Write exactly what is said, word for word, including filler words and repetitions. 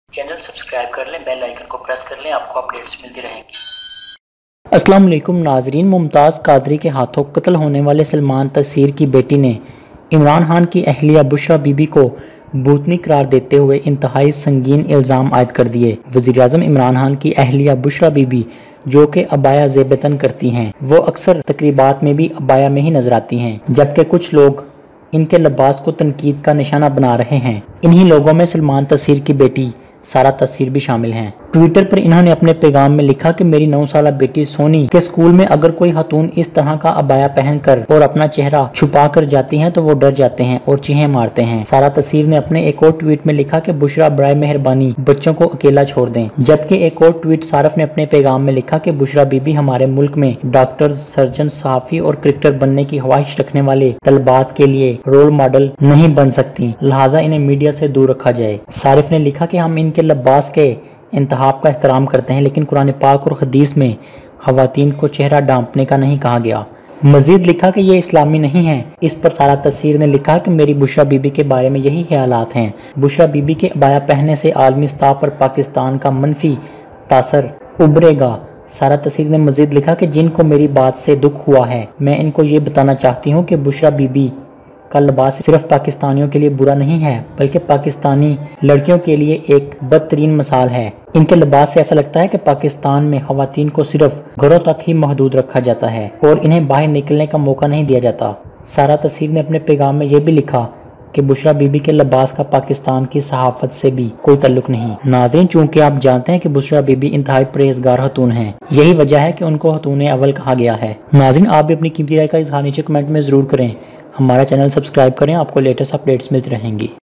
Channel subscribe कर लें, bell icon को प्रेस कर लें, आपको अपडेट्स मिलती रहेंगी। अस्सलाम वालेकुम नाजरीन। मुमताज़ कादरी के हाथों कत्ल होने वाले सलमान तसीर की बेटी ने इमरान खान की अहलिया बुशरा बीबी को भूतनी करार देते हुए इंतहाई संगीन इल्ज़ाम आयद कर दिए। वज़ीर-ए-आज़म इमरान खान की अहलिया बुशरा बीबी जो कि अबाया ज़ेबतन करती हैं, वो अक्सर तकरीबात में भी अबाया में ही नजर आती हैं, जबकि कुछ लोग इनके लिबास को तनकीद का निशाना बना रहे हैं। इन्हीं लोगों में सलमान तसीर की बेटी सारा तसीर भी शामिल हैं। ट्विटर पर इन्होंने अपने पैगाम में लिखा कि मेरी नौ साल बेटी सोनी के स्कूल में अगर कोई खातून इस तरह का अबाया पहनकर और अपना चेहरा छुपा कर जाती हैं तो वो डर जाते हैं और चीखें मारते हैं। सारा तसीर ने अपने एक और ट्वीट में लिखा कि बुशरा बराए मेहरबानी बच्चों को अकेला छोड़ दें। जबकि एक और ट्वीट सारफ ने अपने पैगाम में लिखा कि बुशरा बीबी हमारे मुल्क में डॉक्टर, सर्जन, सहाफ़ी और क्रिकेटर बनने की ख्वाहिश रखने वाले तलबात के लिए रोल मॉडल नहीं बन सकती, लिहाजा इन्हें मीडिया से दूर रखा जाए। सारिफ ने लिखा कि हम इनके लिबास के इंतहाब का एहतराम करते हैं, लेकिन कुरान पाक और हदीस में खवातीन को चेहरा ढांपने का नहीं कहा गया। मजीद लिखा कि ये इस्लामी नहीं है। इस पर सारा तसीर ने लिखा कि मेरी बुशरा बीबी के बारे में यही ख्यालात हैं। बुशरा बीबी के अबाया पहनने से आलमी सतह पर पाकिस्तान का मनफी तासर उभरेगा। सारा तसीर ने मजीद लिखा कि जिनको मेरी बात से दुख हुआ है, मैं इनको ये बताना चाहती हूँ कि बुशरा बीबी का लिबास सिर्फ पाकिस्तानियों के लिए बुरा नहीं है, बल्कि पाकिस्तानी लड़कियों के लिए एक बदतरीन मिसाल है। इनके लिबास से ऐसा लगता है कि पाकिस्तान में खवातीन को सिर्फ घरों तक ही महदूद रखा जाता है और इन्हें बाहर निकलने का मौका नहीं दिया जाता। सारा तसीर ने अपने पैगाम में यह भी लिखा कि बुशरा बीबी के लिबास का पाकिस्तान की सहाफत से भी कोई ताल्लुक नहीं। नाज़रीन, चूंकि आप जानते हैं कि बुशरा बीबी इंतहाई परहेजगार खतून हैं, यही वजह है कि उनको खतून अव्वल कहा गया है। नाज़रीन, आप भी अपनी कीमती राय का इज़हार नीचे कमेंट में ज़रूर करें। हमारा चैनल सब्सक्राइब करें, आपको लेटेस्ट अपडेट्स मिलती रहेंगी।